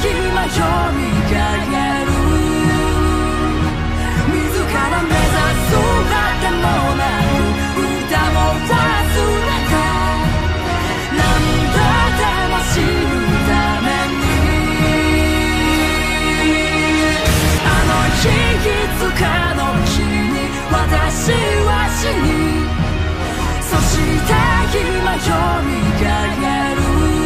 今よみがえる自ら目指すあてもなく歌も忘れて何度でも死ぬためにあの日いつかの日に私は死にそして今よみがえる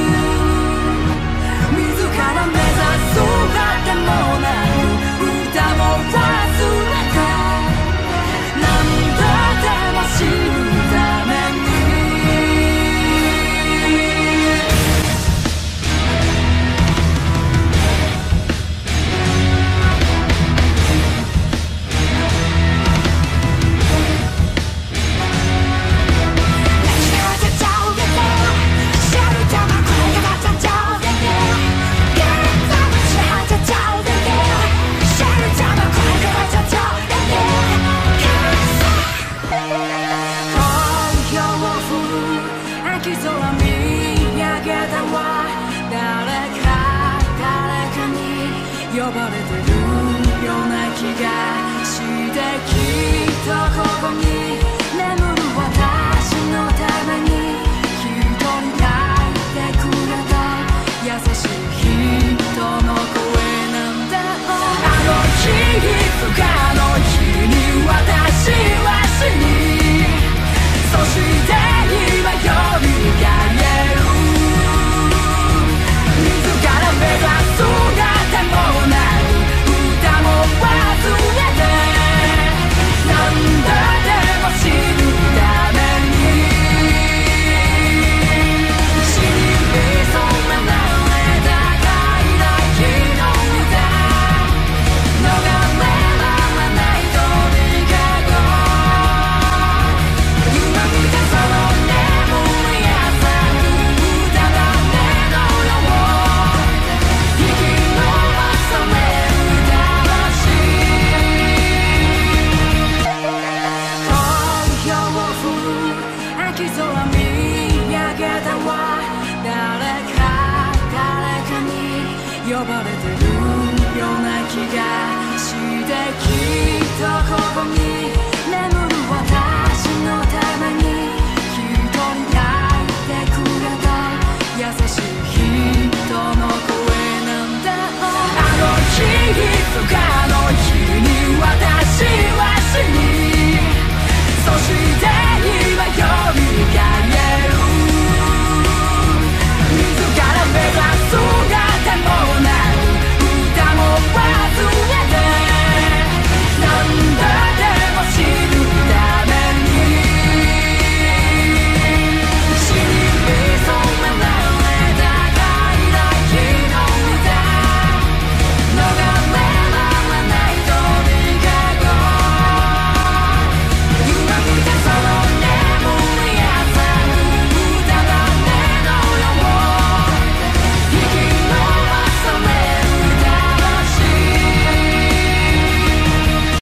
自ら目指すあてもなく歌も忘れて何度でも死ぬために呼ばれてるような気がしてきっとここに眠る私のために一人泣いてくれた優しい人の声なんだあの日いつかの日に私は死にそして今よみがえる自ら目指すあてもない呼ばれてるような気がしてきっとここに眠る